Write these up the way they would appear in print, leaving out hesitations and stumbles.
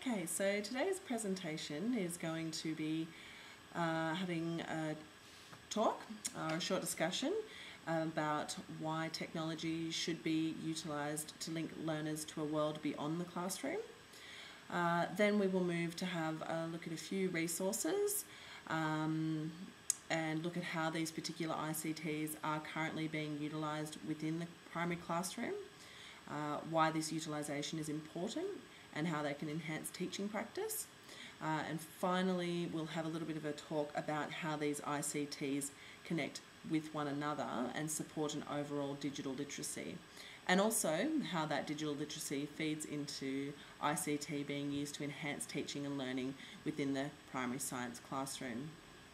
Okay, so today's presentation is going to be having a talk or a short discussion about why technology should be utilised to link learners to a world beyond the classroom. Then we will move to have a look at a few resources and look at how these particular ICTs are currently being utilised within the primary classroom, why this utilisation is important and how they can enhance teaching practice. And finally, we'll have a little bit of a talk about how these ICTs connect with one another and support an overall digital literacy. And also how that digital literacy feeds into ICT being used to enhance teaching and learning within the primary science classroom.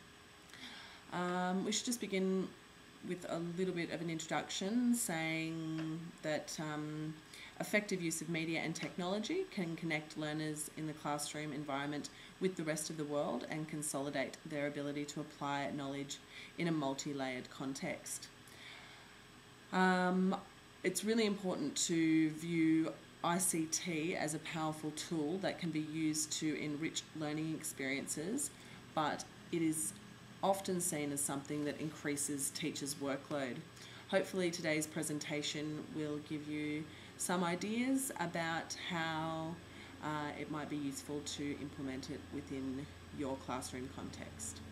We should just begin with a little bit of an introduction saying that effective use of media and technology can connect learners in the classroom environment with the rest of the world and consolidate their ability to apply knowledge in a multi-layered context. It's really important to view ICT as a powerful tool that can be used to enrich learning experiences, but it is often seen as something that increases teachers' workload. Hopefully today's presentation will give you some ideas about how it might be useful to implement it within your classroom context.